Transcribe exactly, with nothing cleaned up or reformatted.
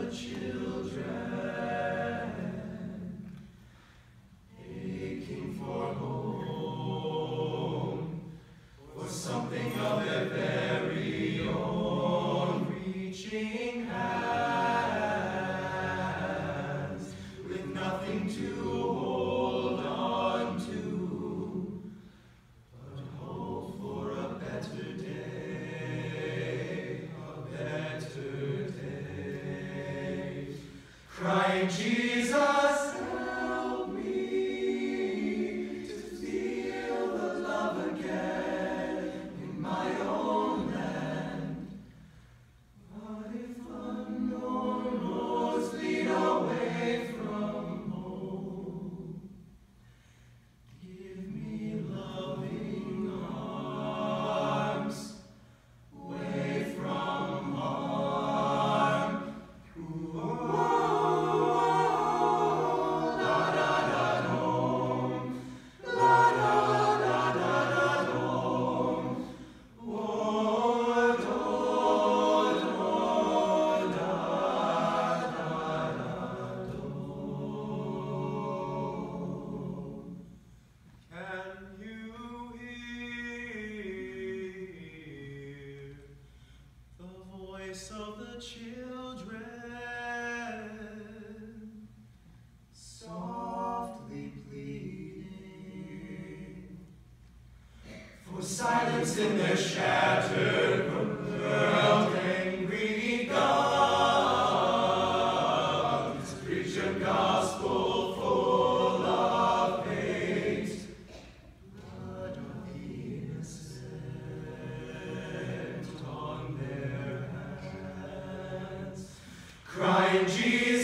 Jesus, help me to feel the love again in my own land. But if unknown roads lead away from home, give me loving arms away from harm. Ooh. Of the children softly pleading for silence in their shattered world. Angry gods preach a gospel full of hate, blood of the innocent on their hands. Crying, Jesus.